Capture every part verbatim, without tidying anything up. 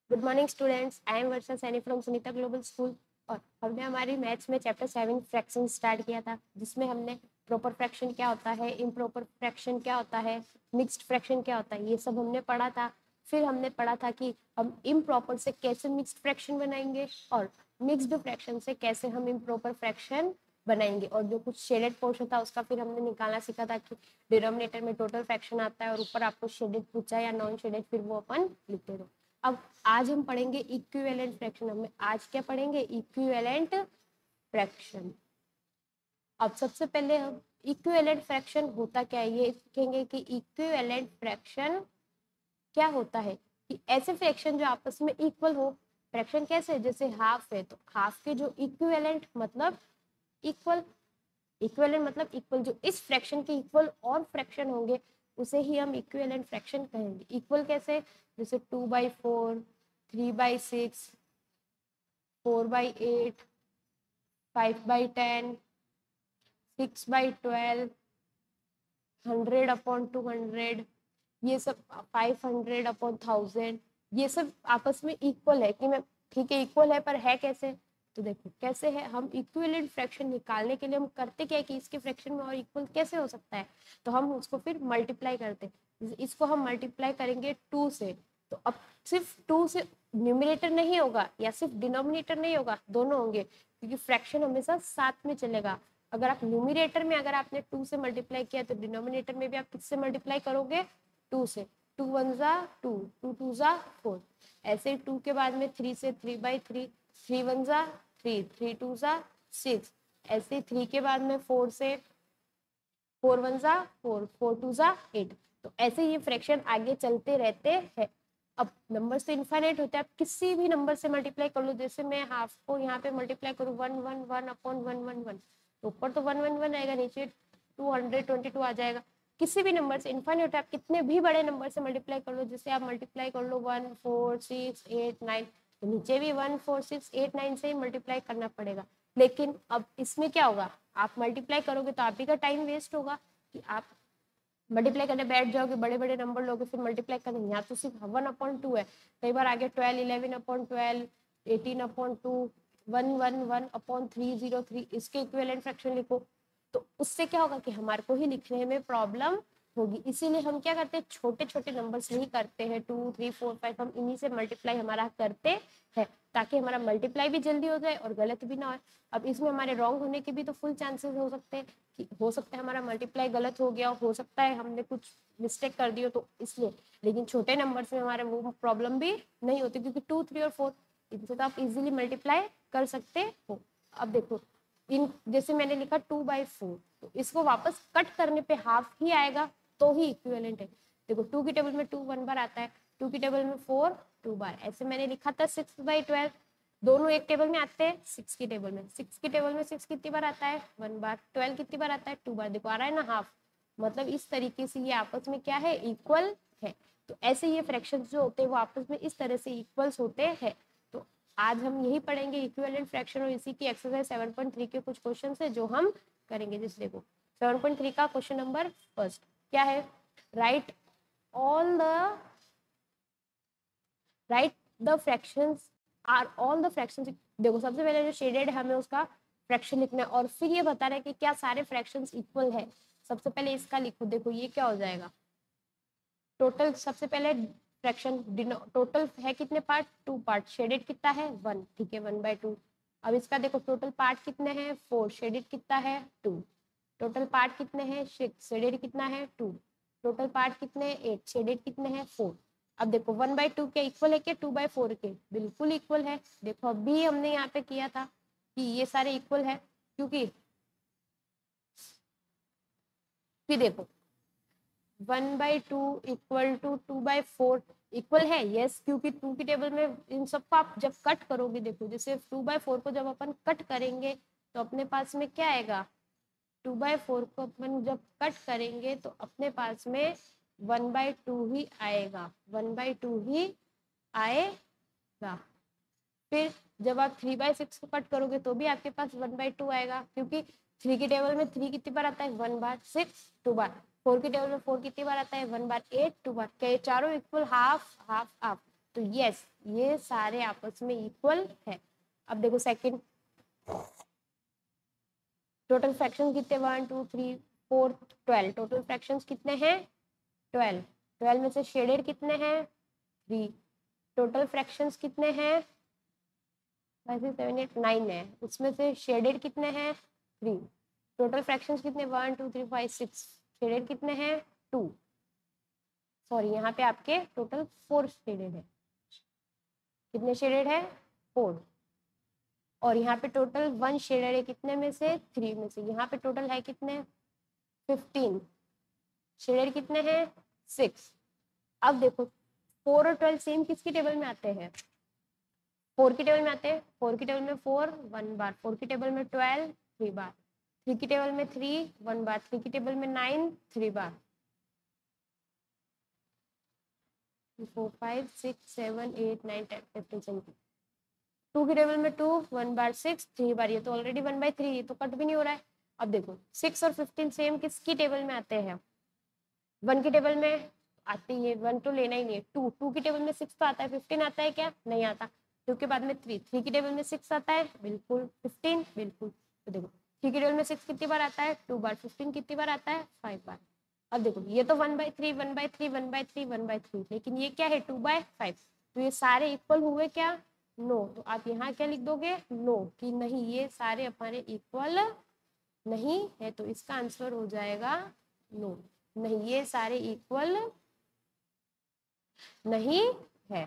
Good morning students, I am Varsha Saini from Sunita Global School. और हमने हमारी मैथ्स में चैप्टर सेवन फ्रैक्शन स्टार्ट किया था, जिसमें हमने प्रॉपर फ्रैक्शन क्या होता है, इम्प्रॉपर फ्रैक्शन क्या होता है, मिक्स्ड फ्रैक्शन क्या होता है, ये सब हमने पढ़ा था। फिर हमने पढ़ा था कि हम इम्प्रॉपर से कैसे मिक्स्ड फ्रैक्शन बनाएंगे और मिक्स्ड फ्रैक्शन से कैसे हम इम्प्रॉपर फ्रैक्शन बनाएंगे। और जो कुछ शेडेड पोर्शन था उसका फिर हमने निकालना सीखा था कि डिनोमिनेटर में टोटल फ्रैक्शन आता है और ऊपर आपको शेडेड पूछा या नॉन शेडेड, फिर वो अपन लिखते रहो। अब आज हम पढ़ेंगे इक्विवेलेंट फ्रैक्शन। हमें आज क्या पढ़ेंगे? Equivalent fraction. अब सबसे पहले हम इक्विवेलेंट फ्रैक्शन होता क्या है ये सीखेंगे कि इक्विवेलेंट फ्रैक्शन क्या होता है। कि ऐसे फ्रैक्शन जो आपस में इक्वल हो। फ्रैक्शन कैसे? जैसे हाफ है तो हाफ के जो इक्विवेलेंट मतलब इक्वल, इक्विवेलेंट मतलब इक्वल, जो इस फ्रैक्शन के इक्वल और फ्रैक्शन होंगे उसे ही हम इक्विवेलेंट फ्रैक्शन कहेंगे। इक्वल कैसे? जैसे two by four, three by six, four by eight, five by ten, six by twelve, hundred upon two hundred, ये सब फाइव हंड्रेड अपॉन थाउजेंड, ये सब आपस में इक्वल है कि मैं ठीक है इक्वल है, पर है कैसे? तो देखो कैसे है। हम इक्विवेलेंट फ्रैक्शन निकालने के लिए हम करते क्या है कि इसके फ्रैक्शन में और इक्वल कैसे हो सकता है, तो हम उसको फिर मल्टीप्लाई करते हैं। इसको हम मल्टीप्लाई करेंगे टू से, तो अब सिर्फ टू से न्यूमिनेटर नहीं होगा या सिर्फ डिनोमिनेटर नहीं होगा, दोनों होंगे, क्योंकि फ्रैक्शन हमेशा साथ में चलेगा। अगर आप न्यूमिनेटर में अगर आपने टू से मल्टीप्लाई किया तो डिनोमिनेटर में भी आप किससे मल्टीप्लाई करोगे? टू से। टू वन जा टू, टू टू जा फोर, ऐसे टू के बाद में थ्री से three by three, three one जा थ्री, थ्री टू जा सिक्स, ऐसे थ्री के बाद में फोर से, फोर वन जा फोर, फोर टू जा एट। तो ऐसे ये फ्रैक्शन आगे चलते रहते हैं। अब नंबर से इनफाइनाइट होते हैं, आप किसी भी नंबर से मल्टीप्लाई कर लो। जैसे मैं हाफ को यहाँ पे मल्टीप्लाई करूँ one one one upon one one one, तो ऊपर तो वन वन वन आएगा, नीचे टू हंड्रेड ट्वेंटी टू आ जाएगा। किसी भी नंबर से इनफाइनाइट, आप कितने भी बड़े नंबर से मल्टीप्लाई कर लो। जैसे आप मल्टीप्लाई कर लो one four six eight nine, तो नीचे भी one four six eight nine से ही मल्टीप्लाई करना पड़ेगा। लेकिन अब इसमें क्या होगा, आप मल्टीप्लाई करोगे तो आप ही का टाइम वेस्ट होगा कि आप मल्टीप्लाई करने बैठ जाओगे, बड़े बड़े नंबर लोगे, फिर मल्टीप्लाई करने, यहाँ तो सिर्फ वन अपॉन टू है, कई बार आगे twelve, eleven upon twelve, eighteen upon two, one one one upon three zero three, इसके इक्विवेलेंट फ्रैक्शन लिखो। तो उससे क्या होगा कि हमारे को ही लिखने में प्रॉब्लम होगी। इसीलिए हम क्या करते हैं, छोटे छोटे नंबर से ही करते हैं, टू थ्री फोर फाइव, हम इन्हीं से मल्टीप्लाई हमारा करते हैं, ताकि हमारा मल्टीप्लाई भी जल्दी हो जाए और गलत भी ना हो। अब इसमें हमारे रॉन्ग होने के भी तो फुल चांसेस हो सकते हैं कि हो सकता है हमारा मल्टीप्लाई गलत हो गया, हो सकता है हमने कुछ मिस्टेक कर दी हो, तो इसलिए। लेकिन छोटे नंबर में हमारे वो प्रॉब्लम भी नहीं होती, क्योंकि टू थ्री और फोर इनसे तो आप इजीली मल्टीप्लाई कर सकते हो। अब देखो, इन जैसे मैंने लिखा टू बाई फोर, तो इसको वापस कट करने पे हाफ ही आएगा, तो ही इक्विवेलेंट है। देखो टू की टेबल में टू वन बार आता है, टू की टेबल में फोर टू बार। ऐसे मैंने लिखा था सिक्स बाई ट्वेल्व, दोनों एक टेबल में आते हैं। सिक्स की टेबल में सिक्स की टेबल में सिक्स कितनी बार आता है? वन बार। ट्वेल्व कितनी बार आता है? टू बार। देखो आ रहा है ना हाफ, मतलब इस तरीके से ये आपस में क्या है, इक्वल है। तो ऐसे ये फ्रैक्शंस जो होते हैं वो आपस में इस तरह से इक्वल्स होते हैं। तो आज हम यही पढ़ेंगे इक्विवेलेंट फ्रैक्शन, और इसी की एक्सरसाइज सेवन पॉइंट थ्री के कुछ क्वेश्चन है जो हम करेंगे। जैसे देखो सेवन पॉइंट थ्री का क्वेश्चन नंबर फर्स्ट क्या है, write all the write the fractions are all the fractions. देखो सबसे पहले जो शेडेड है हमें उसका फ्रैक्शन लिखना है, और फिर ये बता रहा है कि क्या सारे फ्रैक्शंस इक्वल है। सबसे पहले इसका लिखो, देखो ये क्या हो जाएगा, टोटल। सबसे पहले फ्रैक्शन टोटल है कितने पार्ट? Two part. शेडेड कितना है? वन, ठीक है, वन बाय टू। अब इसका देखो टोटल पार्ट कितने हैं? फोर। शेडेड कितना है? टू। टोटल पार्ट कितने हैं? सिक्स। शेडेड कितना है? टू। टोटल पार्ट कितने? एट। शेडेड कितने हैं? फोर। अब देखो वन बाई टू के इक्वल है क्या टू बाई फोर के? बिल्कुल इक्वल है। देखो अभी हमने यहाँ पे किया था कि ये सारे इक्वल है, क्योंकि फिर देखो one by two equal two two by four equal है, यस, क्योंकि टू की टेबल में इन सबको आप जब कट करोगे, देखो जैसे टू बाई फोर को जब अपन कट करेंगे तो अपने पास में क्या आएगा, टू बाई फोर को अपन जब कट करेंगे तो अपने पास में वन बाई टू ही आएगा, वन बाई टू ही आएगा। फिर जब आप थ्री बाई सिक्स को कट करोगे तो भी आपके पास वन बाई टू आएगा, क्योंकि थ्री की टेबल में थ्री कितनी बार आता है? वन बार। सिक्स टू बार। फोर की टेबल में फोर कितनी बार आता है? वन बार। एट टू बार। क्या ये चारों इक्वल? Half half half. तो यस ये सारे आपस में इक्वल है। अब देखो सेकंड, टोटल फ्रैक्शन कितने, one two three four twelve, total fractions कितने हैं ट्वेल्व, ट्वेल्व में से शेडेड कितने हैं थ्री, टोटल फ्रैक्शंस कितने हैं five six seven eight nine है, उसमें से शेडेड कितने हैं थ्री, टोटल फ्रैक्शंस कितने one two three five six, shaded कितने हैं टू, सॉरी यहाँ पे आपके टोटल फोर शेडेड है, कितने शेडेड है फोर, और यहाँ पे टोटल वन शेडेड है कितने में से थ्री में से, यहाँ पे टोटल है कितने फिफ्टीन, शेडेड कितने हैं सिक्स। अब देखो फोर और ट्वेल्व सेम किसकी टेबल में आते हैं, फोर की टेबल में आते हैं, फोर की टेबल में फोर वन बार, फोर की टेबल में ट्वेल्व थ्री बार, थ्री की टेबल में थ्री वन बार, थ्री की टेबल में नाइन थ्री बार, four five six seven eight nine ten fifteen seventeen, two की टेबल में टू वन बार सिक्स थ्री बार, ये तो ऑलरेडी वन बाई थ्री, ये तो कट भी नहीं हो रहा है। अब देखो सिक्स और फिफ्टीन सेम किसकी टेबल में आते हैं, वन की टेबल में आती है, वन तो लेना ही नहीं है, टू टू की टेबल में सिक्स तो आता है, फिफ्टीन आता है क्या नहीं आता, टू के बाद में थ्री, थ्री की टेबल में सिक्स आता है बिल्कुल, फिफ्टीन बिल्कुल, तो देखो थ्री की टेबल में सिक्स कितनी बार आता है टू बार, फिफ्टीन कितनी बार आता है फाइव बार। अब देखो ये तो one by three one by three one by three one by three, लेकिन ये क्या है टू बाय फाइव, तो ये सारे इक्वल हुए क्या नो, तो आप यहाँ क्या लिख दोगे नो कि नहीं ये सारे हमारे इक्वल नहीं है, तो इसका आंसर हो जाएगा नो, नहीं ये सारे इक्वल नहीं है।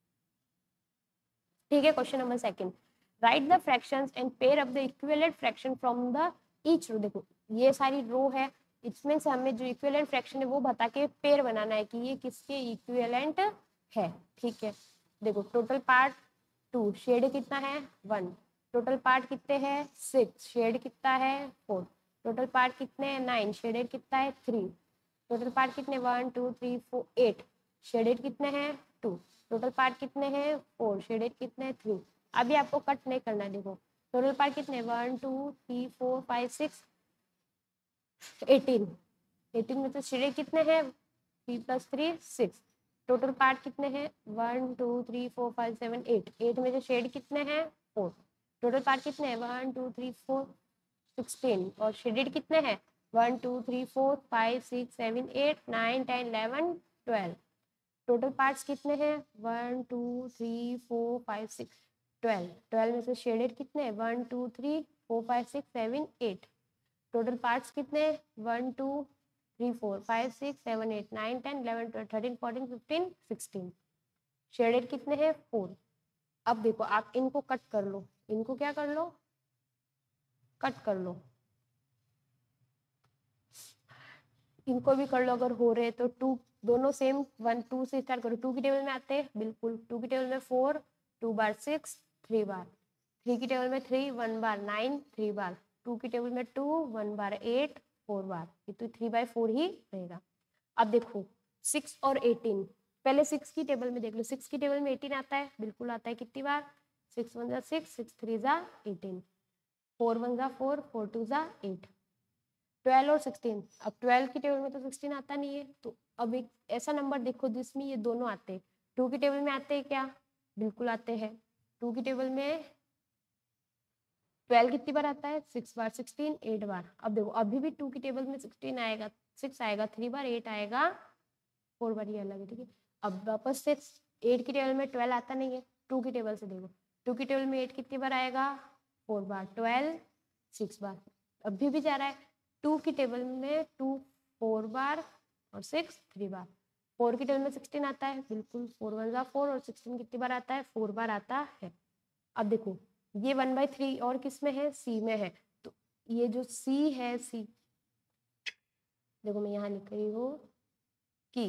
ठीक है, question number second, write the fractions and pair of the equivalent fraction from the each row, देखो ये सारी रो है, इसमें से हमें जो इक्विवेलेंट फ्रैक्शन है वो बता के पेयर बनाना है कि ये किसके इक्विवेलेंट है। ठीक है, देखो टोटल पार्ट टू, शेड कितना है वन, टोटल पार्ट कितने हैं सिक्स, शेड कितना है फोर, टोटल पार्ट कितने हैं नाइन, शेडेड कितना है थ्री, टोटल पार्ट कितने one two three four eight, shaded कितने हैं टू, टोटल पार्ट कितने हैं फोर, शेडेड कितने हैं थ्री। अभी आपको कट नहीं करना, देखो टोटल पार्ट कितने one two three four five six eighteen, eighteen में से शेडेड कितने हैं three plus three six, total part कितने हैं one two three four five seven eight, eight में से शेड कितने हैं फोर, टोटल पार्ट कितने हैं one two three four sixteen, और शेडेड कितने हैं one two three four five six seven eight nine ten eleven twelve, total parts कितने हैं one two three four five six twelve, twelve में से shaded कितने हैं one two three four five six seven eight, total parts कितने one two three four five six seven eight nine ten eleven twelve thirteen fourteen fifteen sixteen, shaded कितने हैं four. अब देखो आप इनको कट कर लो, इनको क्या कर लो कट कर लो, इनको भी कर लो अगर हो रहे तो, टू दोनों सेम वन टू से स्टार्ट करो, टू की टेबल में आते हैं बिल्कुल, टू की टेबल में फोर टू बार सिक्स थ्री बार, थ्री की टेबल में थ्री वन बार नाइन थ्री बार, टू की टेबल में टू वन बार एट फोर बार, ये तो थ्री बाय फोर ही रहेगा। अब देखो सिक्स और एटीन, पहले सिक्स की टेबल में देख लो, सिक्स की टेबल में एटीन आता है बिल्कुल आता है, कितनी बार सिक्स वन जा सिक्स सिक्स थ्री जा एटीन, फोर वन जा फोर फोर टू जा एट, ट्वेल्व और सिक्सटीन, अब ट्वेल्व की टेबल में तो सिक्सटीन आता नहीं है, तो अब एक ऐसा नंबर देखो जिसमें ये दोनों आते हैं, टू की टेबल में आते हैं क्या बिल्कुल आते हैं, टू की टेबल में ट्वेल्व कितनी बार आता है सिक्स बार, सिक्सटीन एट बार, अब देखो अभी भी टू की टेबल में सिक्सटीन आएगा सिक्स आएगा थ्री बार, एट आएगा फोर बार, ये अलग है। ठीक है, अब वापस से एट की टेबल में ट्वेल्व आता नहीं है, टू की टेबल से देखो, टू की टेबल में एट कितनी बार आएगा फोर बार, ट्वेल्व सिक्स बार, अभी भी जा रहा है, टू की टेबल में टू फोर बार और सिक्स थ्री बार, फोर की टेबल में सिक्सटीन आता है बिल्कुल, फोर वन जा फोर, और सिक्सटीन कितनी बार आता है फोर बार आता है। अब देखो ये वन बाई थ्री और किस में है सी में है, तो ये जो सी है सी, देखो मैं यहाँ लिख रही हूँ कि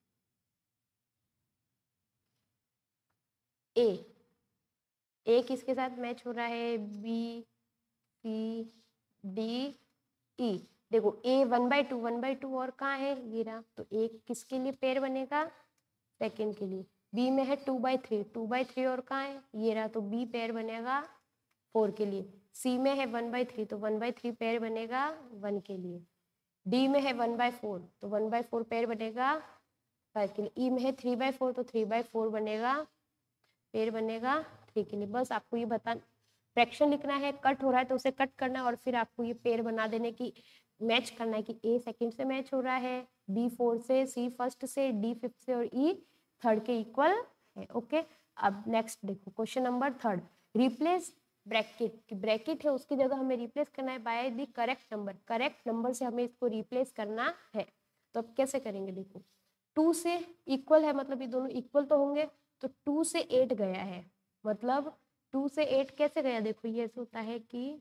ए, ए किसके साथ मैच हो रहा है बी सी डी ई, देखो A one by two one by two और कहाँ है ये रहा, तो ए किसके लिए पेयर बनेगा सेकेंड के लिए, बी में है two by three two by three और कहाँ है ये रहा, तो बी पेयर बनेगा फोर के लिए, सी में है वन बाई थ्री तो वन बाई थ्री पेयर बनेगा वन के लिए, डी में है वन बाई फोर तो वन बाई फोर पेयर बनेगा फाइव के लिए। ई में है थ्री बाई फोर, तो थ्री बाई फोर बनेगा, पेयर बनेगा थ्री के लिए। बस आपको ये बता फ्रैक्शन लिखना है, कट हो रहा है तो उसे कट करना है और फिर आपको ये पेयर बना देने की मैच करना है कि ए सेकंड से मैच हो रहा है, बी फोर से, सी फर्स्ट से, डी फिफ्थ से और ई थर्ड के इक्वल है। ओके, अब नेक्स्ट देखो question number third, replace bracket की ब्रैकेट है उसकी जगह हमें रिप्लेस करना है by the correct number. Correct number से हमें इसको रिप्लेस करना है, तो अब कैसे करेंगे? देखो टू से इक्वल है मतलब ये दोनों इक्वल तो होंगे, तो टू से एट गया है, मतलब टू से एट कैसे गया? देखो ये ऐसे होता है कि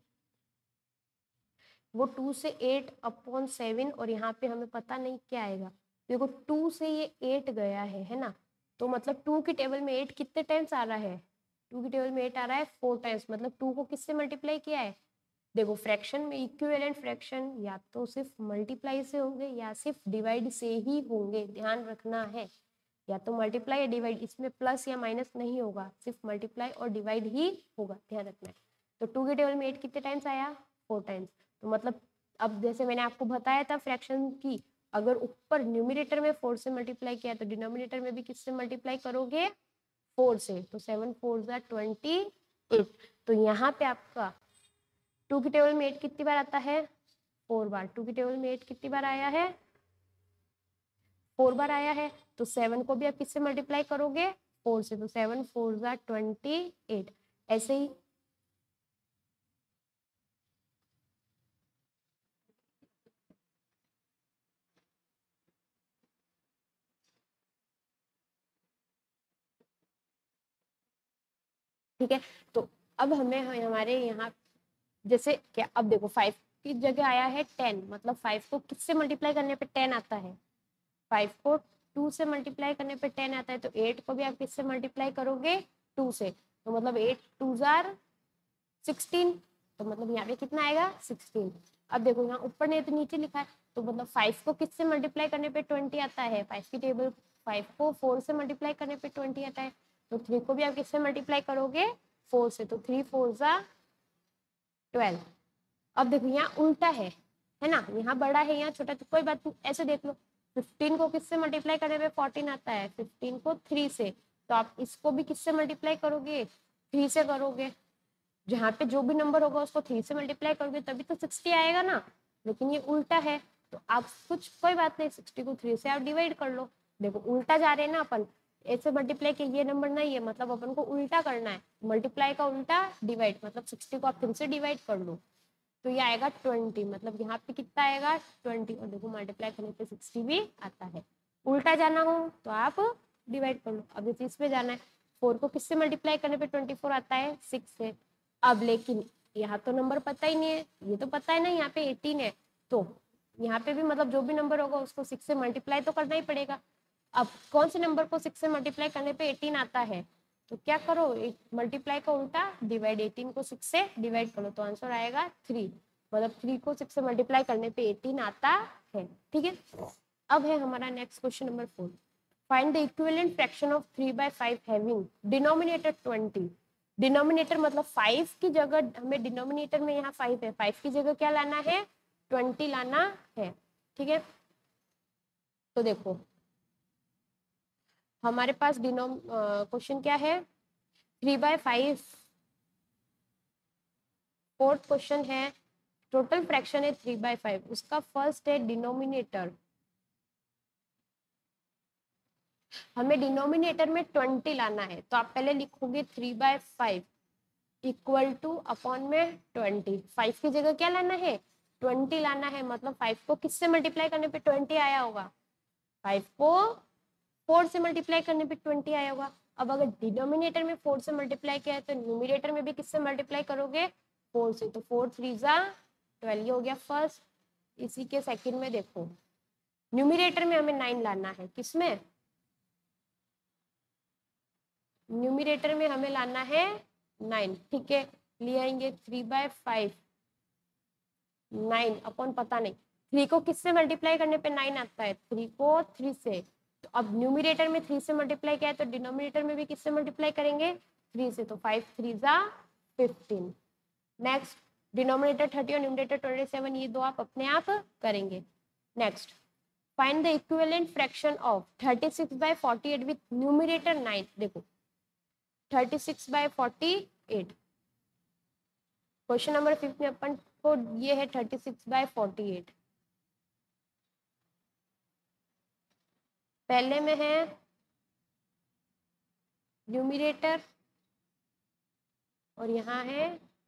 वो टू से एट अपॉन सेवन और यहाँ पे हमें पता नहीं क्या आएगा। देखो टू से ये एट गया है है ना, तो मतलब टू की टेबल में एट कितने टाइम्स आ रहा है? टू की टेबल में एट आ रहा है फोर टाइम्स, मतलब टू को किससे मल्टीप्लाई किया है? देखो फ्रैक्शन में इक्विवेलेंट फ्रैक्शन या तो सिर्फ मल्टीप्लाई से होंगे या सिर्फ डिवाइड से ही होंगे, ध्यान रखना है। या तो मल्टीप्लाई या डिवाइड, इसमें प्लस या माइनस नहीं होगा, सिर्फ मल्टीप्लाई और डिवाइड ही होगा, ध्यान रखना है। तो टू के टेबल में एट कितने टाइम्स आया? Four times. तो मतलब अब जैसे मैंने आपको बताया था फ्रैक्शन की, अगर ऊपर न्यूमिनेटर में फोर से मल्टीप्लाई किया तो डिनोमिनेटर में भी किससे मल्टीप्लाई करोगे? फोर से। तो सेवन फोर ज़ा ट्वेंटी एट। तो यहाँ पे आपका टू की टेबल में एट कितनी बार आता है? फोर बार। टू की टेबल में एट कितनी बार आया है? फोर बार आया है। तो सेवन को भी आप किससे मल्टीप्लाई करोगे? फोर से। तो सेवन फोर ज़ा ट्वेंटी एट। ऐसे ही ठीक है। तो अब हमें हमारे यहाँ जैसे क्या, अब देखो फाइव की जगह आया है टेन, मतलब फाइव को किससे मल्टीप्लाई करने पे टेन आता है? फाइव को टू से मल्टीप्लाई करने पे टेन आता है, तो एट को भी आप किससे मल्टीप्लाई करोगे? टू से। तो मतलब एट टू जार सिक्सटीन, तो मतलब यहाँ पे कितना आएगा? सिक्सटीन। अब देखो यहाँ ऊपर ने तो नीचे लिखा है, तो मतलब फाइव को किससे मल्टीप्लाई करने पे ट्वेंटी आता है? फाइव की टेबल, फाइव को फोर से मल्टीप्लाई करने पे ट्वेंटी आता है, तो थ्री को भी आप किससे मल्टीप्लाई करोगे? फोर से। तो थ्री फोर ज़ा ट्वेल्व। अब देखो यहाँ उल्टा है है ना, यहाँ बड़ा है यहाँ छोटा, तो कोई बात नहीं, ऐसे देख लो। फिफ्टीन को किससे मल्टीप्लाई करने पे फोर्टीन आता है? फिफ्टीन को थ्री से। तो आप इसको भी किससे मल्टीप्लाई करोगे? थ्री से करोगे। जहाँ पे जो भी नंबर होगा उसको थ्री से मल्टीप्लाई करोगे तभी तो सिक्सटी आएगा ना, लेकिन ये उल्टा है, तो आप कुछ कोई बात नहीं, सिक्सटी को थ्री से आप डिवाइड कर लो। देखो उल्टा जा रहे हैं ना अपन, ऐसे मल्टीप्लाई के ये नंबर नहीं है, मतलब अपन को उल्टा करना है, मल्टीप्लाई का उल्टा डिवाइड, मतलब सिक्सटी को आप थ्री से डिवाइड कर लो तो ये आएगा ट्वेंटी, मतलब यहाँ पे कितना आएगा? ट्वेंटी। और देखो मल्टीप्लाई करने पे सिक्सटी भी आता है। उल्टा जाना हो तो आप डिवाइड कर लो। अब इस चीज पे जाना है, फोर को किससे मल्टीप्लाई करने पे ट्वेंटी फोर आता है? सिक्स से। अब लेकिन यहाँ तो नंबर पता ही नहीं है, ये तो पता है ना यहाँ पे एटीन है, तो यहाँ पे भी मतलब जो भी नंबर होगा उसको सिक्स से मल्टीप्लाई तो करना ही पड़ेगा। अब कौन से नंबर को सिक्स से मल्टीप्लाई करने पे एटीन आता है? तो क्या करो, मल्टीप्लाई का उल्टा डिवाइड, एटीन को सिक्स से डिवाइड करो तो आंसर आएगा थ्री, मतलब थ्री को सिक्स से मल्टीप्लाई करने पे एटीन आता है। ठीक है, अब है हमारा next question number four, find the equivalent fraction of three by five having denominator twenty. Denominator मतलब फाइव की जगह हमें, डिनोमिनेटर में यहाँ फाइव है, फाइव की जगह क्या लाना है? ट्वेंटी लाना है। ठीक है, तो देखो हमारे पास डिनोम क्वेश्चन क्या है? Three by five, fourth question है, टोटल फ्रैक्शन है थ्री बाय फाइव, उसका फर्स्ट है डिनोमिनेटर, हमें डिनोमिनेटर में ट्वेंटी लाना है, तो आप पहले लिखोगे three by five equal to upon में ट्वेंटी, फाइव की जगह क्या लाना है? ट्वेंटी लाना है, मतलब फाइव को किससे मल्टीप्लाई करने पे ट्वेंटी आया होगा? फाइव को फोर से मल्टीप्लाई करने पे ट्वेंटी आया होगा। अब अगर डिनोमिनेटर में फोर से मल्टीप्लाई किया है तो न्यूमिनेटर में भी किससे मल्टीप्लाई करोगे? फोर से। तो फोर थ्री ज़ा ट्वेल्व हो गया फर्स्ट। इसी के सेकंड में देखो न्यूमिनेटर में हमें नाइन लाना है, किसमें? न्यूमिनेटर में हमें लाना है नाइन। ठीक है, ले आएंगे three by five, nine upon पता नहीं, थ्री को किससे मल्टीप्लाई करने पे नाइन आता है? थ्री को थ्री से। तो अब न्यूमिनेटर में थ्री से मल्टीप्लाई किया है तो डिनोमिनेटर में भी किससे मल्टीप्लाई करेंगे? थ्री से। तो फाइव थ्री ज़ा फिफ्टीन। नेक्स्ट डिनोमिनेटर थर्टी और न्यूमिनेटर ट्वेंटी सेवन, ये दो आप अपने आप करेंगे। Next find the equivalent fraction of thirty six by forty eight with numerator nine. देखो thirty six by forty eight, question number fifth में अपन को ये है thirty six by forty eight. पहले में है न्यूमरेटर और यहाँ है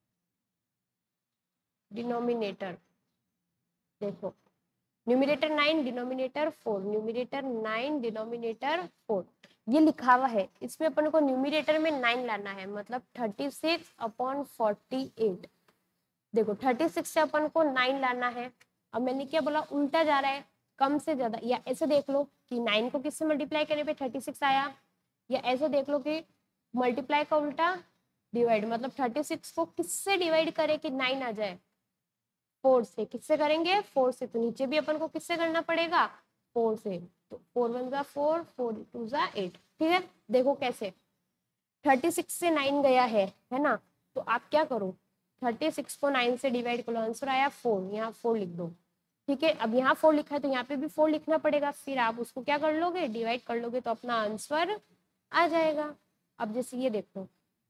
डिनोमिनेटर। देखो numerator nine, denominator four, numerator nine, denominator four, ये लिखा हुआ है। इसमें अपन को न्यूमरेटर में नाइन लाना है, मतलब thirty six upon forty eight. देखो थर्टी सिक्स से अपन को नाइन लाना है। अब मैंने क्या बोला, उल्टा जा रहा है, कम से ज्यादा। या ऐसे देख लो कि नाइन को किससे मल्टीप्लाई करने पे थर्टी सिक्स आया, या ऐसे देख लो कि मल्टीप्लाई का उल्टा डिवाइड, मतलब थर्टी सिक्स को किससे डिवाइड करे कि नाइन आ जाए, फोर से। किससे करेंगे, फोर से। तो नीचे भी अपन को किससे करना पड़ेगा, फोर से। तो फोर वन जा फोर, फोर टू जा एट। ठीक है, देखो कैसे थर्टी सिक्स से नाइन गया है है ना। तो आप क्या करो, थर्टी सिक्स को नाइन से डिवाइड करो, आंसर आया फोर, यहाँ फोर लिख दो। ठीक है, अब यहाँ फोर लिखा है तो यहाँ पे भी फोर लिखना पड़ेगा। फिर आप उसको क्या कर लोगे, डिवाइड कर लोगे, तो अपना आंसर आ जाएगा। अब जैसे ये देखो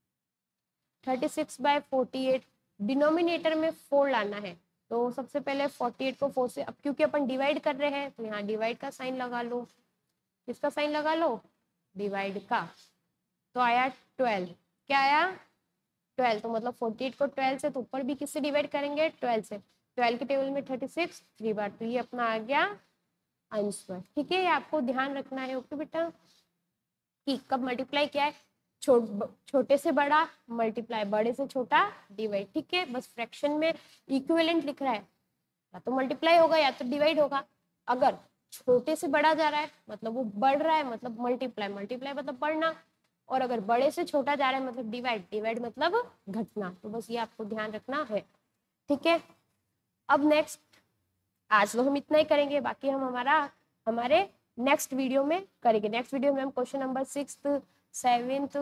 thirty six by forty eight, denominator में फोर लाना है। तो सबसे पहले फोर्टी एट को फोर से, अब क्योंकि अपन डिवाइड कर रहे हैं तो यहाँ डिवाइड का साइन लगा लो। किसका साइन लगा लो, डिवाइड का। तो आया ट्वेल्व, क्या आया ट्वेल्व। तो मतलब फोर्टी एट को ट्वेल्व से, तो ऊपर भी किससे डिवाइड करेंगे, ट्वेल्व से। ट्वेल्व के टेबल में थर्टी सिक्स थ्री बार, तो ये अपना आ गया आंसर। ठीक है, ये आपको ध्यान रखना है। ओके बेटा, कि कब मल्टीप्लाई क्या है, छो, छोटे से बड़ा मल्टीप्लाई, बड़े से छोटा डिवाइड। ठीक है, बस फ्रैक्शन में इक्विवेलेंट लिख रहा है, या तो मल्टीप्लाई होगा या तो डिवाइड होगा। अगर छोटे से बड़ा जा रहा है मतलब वो बढ़ रहा है, मतलब मल्टीप्लाई, मल्टीप्लाई मतलब बढ़ना। और अगर बड़े से छोटा जा रहा है मतलब डिवाइड, डिवाइड मतलब घटना। तो बस ये आपको ध्यान रखना है। ठीक है, अब नेक्स्ट, आज तो हम इतना ही करेंगे, बाकी हम हमारा हमारे नेक्स्ट वीडियो में करेंगे। नेक्स्ट वीडियो में हम question number six, seventh,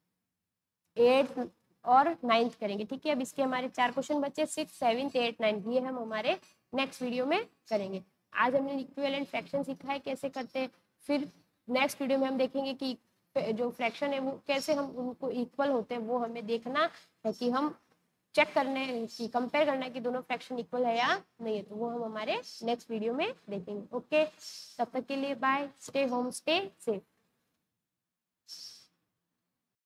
eighth और नाइन्थ करेंगे। ठीक है, अब इसके हमारे चार क्वेश्चन बचे, सिक्स, सेवेंथ, एट, नाइन्थ, ये हम हमारे नेक्स्ट वीडियो में करेंगे। आज हमने इक्विवेलेंट फ्रैक्शन सीखा है कैसे करते हैं। फिर नेक्स्ट वीडियो में हम देखेंगे कि जो फ्रैक्शन है वो कैसे हम उनको इक्वल होते हैं, वो हमें देखना है कि हम चेक करने की, कंपेयर करना है कि दोनों फ्रैक्शन इक्वल है या नहीं है। तो वो हम हमारे नेक्स्ट वीडियो में देखेंगे। ओके, तब तक के लिए bye, stay home, stay safe.